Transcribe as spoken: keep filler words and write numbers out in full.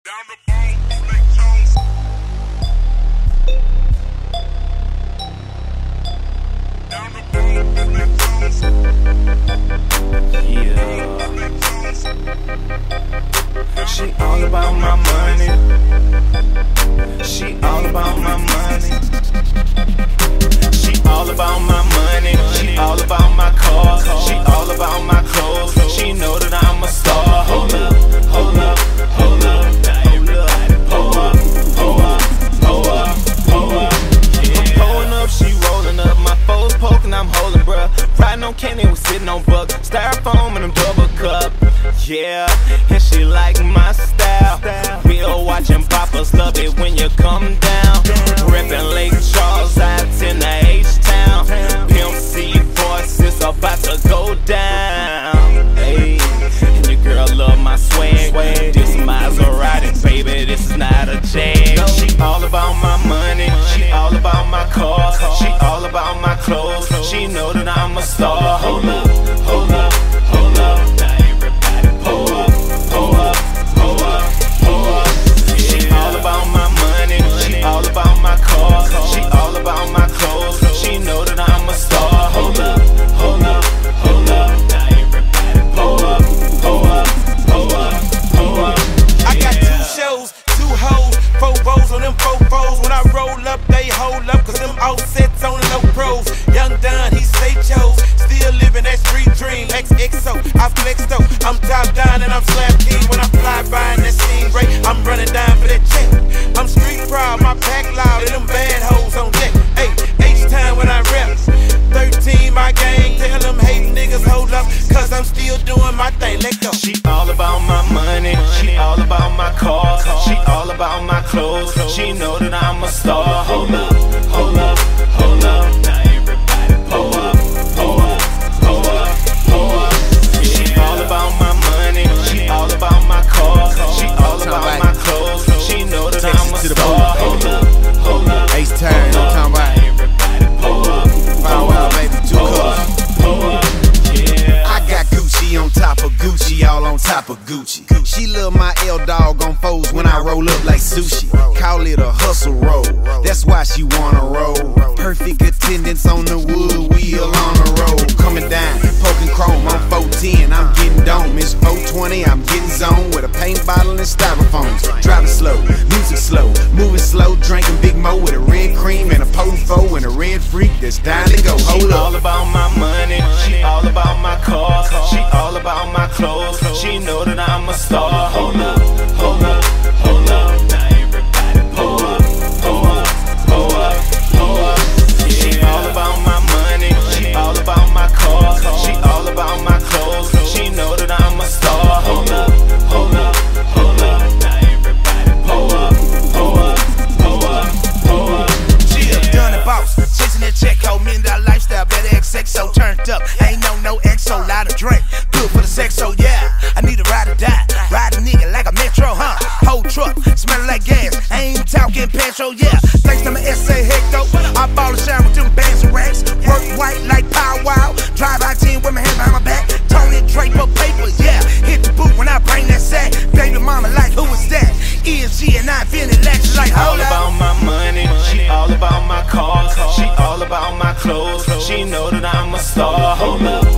Down the bone, Slick Jones. Down the bone, Slick Jones. Yeah. She all about my money. She all about my money. She all about my money. She all about my cars. She all about my clothes. She know that I'm a star. Hold up, hold up, hold up. Hold up, hold up, hold up, hold up. I'm pulling up, she rolling up. My foes poking, I'm holding, bruh. Riding on Kenny, we sitting on Buck. Styrofoam and a double cup. Yeah, and she like my style. We'll watching Papa's love it when you come down. Reppin' Lake Charles, out in the H-Town. Pimp C voice is about to go down. Hey, and your girl love my swag. This Maserati, baby, this is not a jag. She all about my money. She all about my cars. She all about my clothes. She know that I'm a star. Hold up, hold up, hold up. Hold up, hold up, hold up, hold up. She all about my money. She all about my cars. She all about my clothes. She know that I'm a star. Hold up, hold up, hold up. Hold up, hold up, hold up, hold up. I got two shows, two hoes, four bows on them four foes. When I roll up, they hold up, cause them offsets on low pros. Young Don, he say chose, still living that street dream. X X O, I flex though, I'm top down and I'm slap king. When I fly by and that scene break, I'm running down for that check. I'm street proud, my pack loud, and them bad hoes on deck. Hey, H-time when I rap, thirteen my gang, tell them hating niggas hold up, cause I'm still doing my thing, let go. She all about my money. She all about my cars. She all about my clothes. She know that I'm a star. Hold up, hold up, hold up. Hold up, hold up, hold up, hold up. She all about my money. She all about my cars. She all about my clothes. She know that I'm a star. Hold up, hold up. H-Time, no time right. Hold up, Power out, baby, two cups. hold up, yeah. I got Gucci on top of Gucci, all on top of Gucci. She love my L-Dog on foes when I roll up like sushi. Call it a hustle roll, that's why she wanna roll. Perfect attendance on the wood wheel on the road. Coming down, poking chrome, I'm four ten, I'm getting dome. It's four twenty, I'm getting zone with a paint bottle and styrofoams. Driving slow, music slow, moving slow, drinking Big Mo with a red cream and a potent foe and a red freak that's down to go. She Hold all up. about my money. She all about my cars. She all about my clothes. She know that I'm a star. Hold up, hold up, hold up. Hold up, hold up, hold up, hold up. She all about my money. She all about my cars. She all about my clothes. She know that I'm a star. Hold up, hold up, hold up. Hold up, hold up, hold up, hold up. She a done a boss, chasing that check, ho, million dollar lifestyle, better X X O turned up. Ain't no no X O, lot of drink, good for the sex, so yeah. I need a ride or die, ride a nigga like a metro, huh? Whole truck, smelling like gas, ain't talking petrol, yeah. Thanks to my S A Hecto, I ball a shine with them bands and racks. Work white like Pow Wow, drive I ten with my hands behind my back. Tony Draper paper, yeah. Hit the boot when I bring that sack. Baby mama like, who is that? E S G and I feeling latches like, All hold up. about my money. She all about my cars. She all about my clothes. She know that I'm a star. Hold up,